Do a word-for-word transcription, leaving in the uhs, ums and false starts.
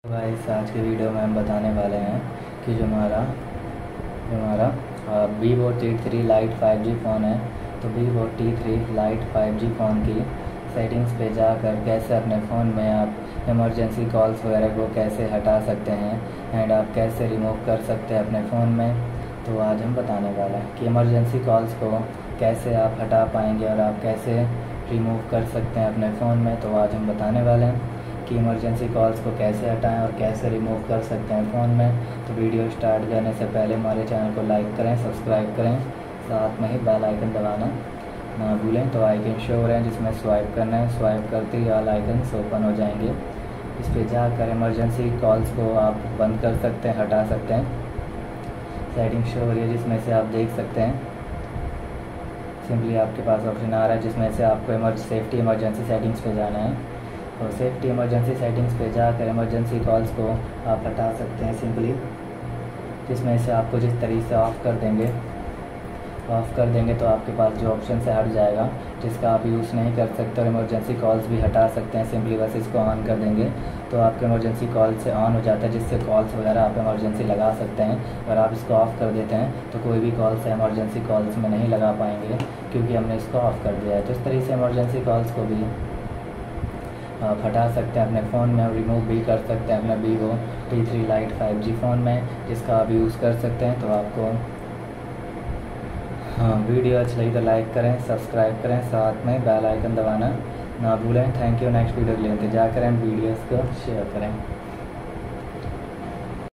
Guys, आज के video में हम बताने वाले हैं कि जो हमारा जो हमारा Vivo T three lite five G phone है, तो Vivo T three lite five G phone की सेटिंग्स पे जाकर कैसे अपने फ़ोन में आप इमरजेंसी कॉल्स वगैरह को कैसे हटा सकते हैं एंड आप कैसे रिमूव कर सकते हैं अपने फ़ोन में। तो आज हम बताने वाला है कि इमरजेंसी कॉल्स को कैसे आप हटा पाएंगे और आप कैसे रिमूव कर सकते हैं अपने फ़ोन में। तो आज हम बताने वाले हैं कि इमरजेंसी कॉल्स को कैसे हटाएं और कैसे रिमूव कर सकते हैं फ़ोन में। तो वीडियो स्टार्ट करने से पहले हमारे चैनल को लाइक करें, सब्सक्राइब करें, साथ में ही बेल आइकन दबाना ना भूलें। तो आइकन शो हो रहे हैं जिसमें स्वाइप करना है, स्वाइप करते ही ऑल आइकन्स ओपन हो जाएंगे। इस पर जाकर इमरजेंसी कॉल्स को आप बंद कर सकते हैं, हटा सकते हैं। सेटिंग शो हो रही है जिसमें से आप देख सकते हैं, सिंपली आपके पास ऑप्शन आ रहा है जिसमें से आपको इमरज सेफ्टी इमरजेंसी सेटिंग्स पे जाना है और सेफ्टी इमरजेंसी सेटिंग्स पे जाकर इमरजेंसी कॉल्स को आप हटा सकते हैं सिंपली, जिसमें से आपको जिस तरीके से ऑफ़ कर देंगे ऑफ़ कर देंगे तो आपके पास जो ऑप्शन से हट जाएगा जिसका आप यूज़ नहीं कर सकते और इमरजेंसी कॉल्स भी हटा सकते हैं। सिंपली बस इसको ऑन कर देंगे तो आपके इमरजेंसी कॉल से ऑन हो जाता है, जिससे कॉल्स वगैरह आप इमरजेंसी लगा सकते हैं। और आप इसको ऑफ़ कर देते हैं तो कोई भी कॉल्स इमरजेंसी कॉल्स में नहीं लगा पाएंगे क्योंकि हमने इसको ऑफ़ कर दिया है। तो इस तरीके से इमरजेंसी कॉल्स को भी आप हटा सकते हैं अपने फ़ोन में और रिमूव भी कर सकते हैं अपने Vivo T three lite five G phone में, जिसका आप यूज़ कर सकते हैं। तो आपको हाँ वीडियो अच्छी लगी तो लाइक करें, सब्सक्राइब करें, साथ में बेल आइकन दबाना ना भूलें। Thank you. नेक्स्ट वीडियो के लिए इंतजार करें, वीडियोज़ को शेयर करें।